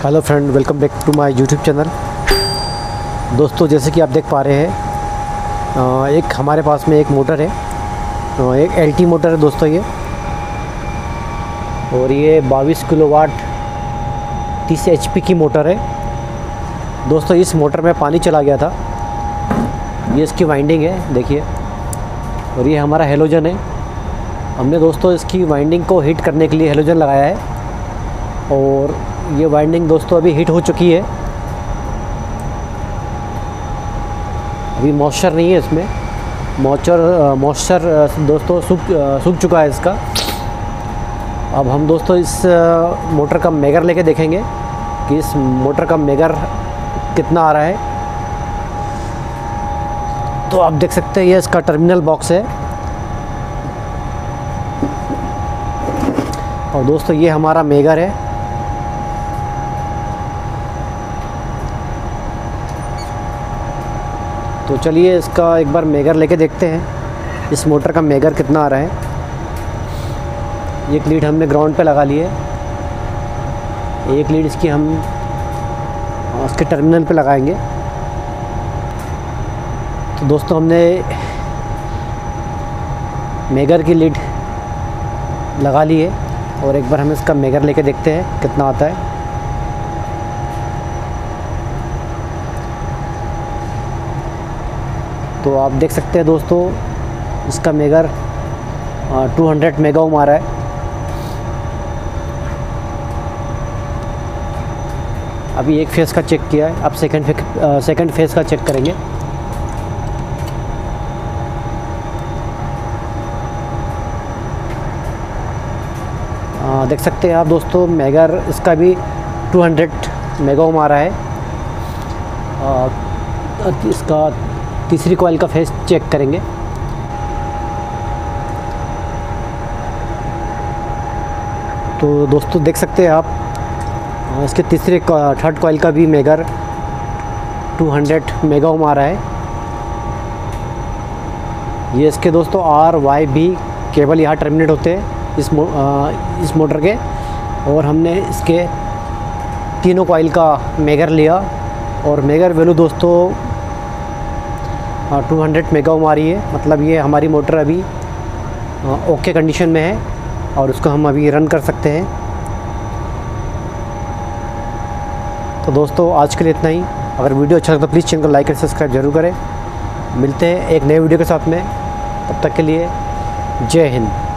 Hello friend, welcome back to my YouTube channel. दोस्तों, जैसे कि आप देख पा रहे हैं, एक हमारे पास में एक मोटर है, एक एलटी मोटर है दोस्तों ये, और ये 22 किलोवाट 30 एचपी की मोटर है। दोस्तों, इस मोटर में पानी चला गया था। ये इसकी वाइंडिंग है, देखिए, और ये हमारा हेलोजन है। हमने दोस्तों इसकी वाइंडिंग को हीट करने के लिए हेलोजन लगाया है, और ये वाइंडिंग दोस्तों अभी हीट हो चुकी है। अभी मॉइस्चर नहीं है इसमें, मॉइस्चर दोस्तों सूख चुका है इसका। अब हम दोस्तों इस मोटर का मेगर लेके देखेंगे कि इस मोटर का मेगर कितना आ रहा है। तो आप देख सकते हैं ये इसका टर्मिनल बॉक्स है, और दोस्तों ये हमारा मेगर है। तो चलिए इसका एक बार मेगर लेके देखते हैं, इस मोटर का मेगर कितना आ रहा है। एक लीड हमने ग्राउंड पे लगा ली है, एक लीड इसकी हम उसके टर्मिनल पे लगाएंगे। तो दोस्तों हमने मेगर की लीड लगा ली है, और एक बार हम इसका मेगर लेके देखते हैं कितना आता है। तो आप देख सकते हैं दोस्तों, इसका मेगर 200 मेगा ओम आ रहा है। अभी एक फेज़ का चेक किया है, अब सेकंड फेज़ का चेक करेंगे। देख सकते हैं आप दोस्तों, मेगर इसका भी 200 मेगा ओम आ रहा है। इसका तीसरी कॉइल का फेस चेक करेंगे। तो दोस्तों देख सकते हैं आप, इसके थर्ड कॉइल का भी मेगर 200 मेगा ओम आ रहा है। ये इसके दोस्तों RYB केबल यहाँ टर्मिनेट होते हैं इस मोटर के, और हमने इसके तीनों कॉइल का मेगर लिया, और मेगर वैल्यू दोस्तों 200 मेगा ओम आ रही है। मतलब ये हमारी मोटर अभी ओके कंडीशन में है, और उसको हम अभी रन कर सकते हैं। तो दोस्तों आज के लिए इतना ही। अगर वीडियो अच्छा लगा तो प्लीज़ चैनल को लाइक और सब्सक्राइब जरूर करें। मिलते हैं एक नए वीडियो के साथ में, तब तक के लिए जय हिंद।